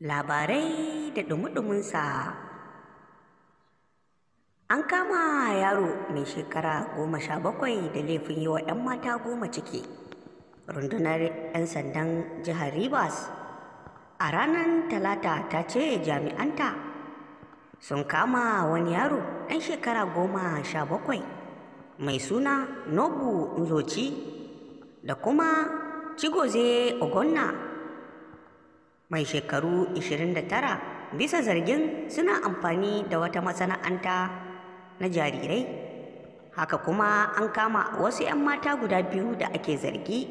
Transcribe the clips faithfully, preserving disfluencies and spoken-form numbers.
Labarai da ɗumi-ɗuminsa. An kama yaro mai shekara goma sha bakwai da laifin yi wa 'yan mata goma ciki. Rundunar 'yan sandan jihar Rivers a ranar Talata ta ce jami'anta sun kama wani yaro ɗan shekara goma sha bakwai mai suna Nobu Nzochi da kuma Chigozie Ogonna mai shekaru ishirin da tara bisa zargin suna amfani da wata masana'anta na jarirai. Haka kuma an kama wasu 'yan mata guda biyu da ake zargi,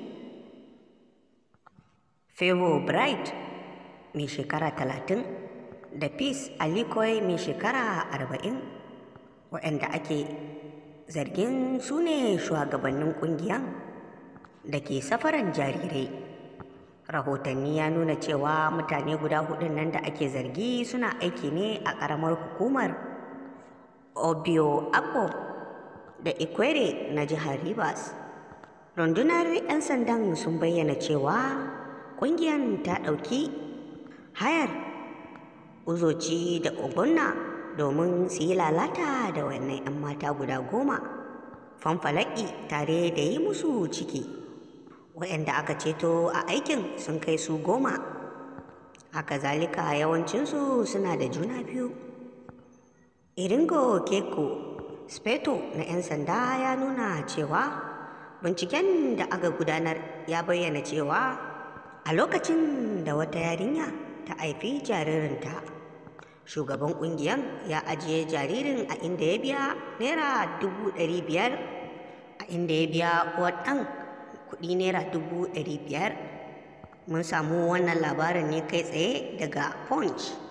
Favor Bright mai shekara talatin da Peace Alikoi mai shekara arba'in, waɗanda ake zargin su ne shugabannin ƙungiyar da ke safaran jarirai. Rahotanni ya nuna cewa mutane guda hudun nan da ake zargi suna aiki ne a ƙaramar hukumar Obio Akpo da Ikwere na jihar Rivers. Rundunar 'yan sandan sun bayyana cewa ƙungiyar ta ɗauki hayar Uzoci da Ogonna domin su yi lalata da wannan 'yan mata guda goma, fanfalaki tare da yi musu ciki. Waɗanda aka ceto a aikin sun kai su goma, haka zalika yawancinsu suna da juna biyu. Iringo Keko Speto na 'yan sanda ya nuna cewa binciken da aka gudanar ya bayyana cewa a lokacin da wata yarinya ta haifi jaririnta, shugaban ƙungiyar ya ajiye jaririn a inda ya biya naira dubu ɗari biyar, a inda ya biya uwar ɗan kuɗi naira dubu ɗari biyar. Mun samu wannan labarin ne kai tsaye daga Punch.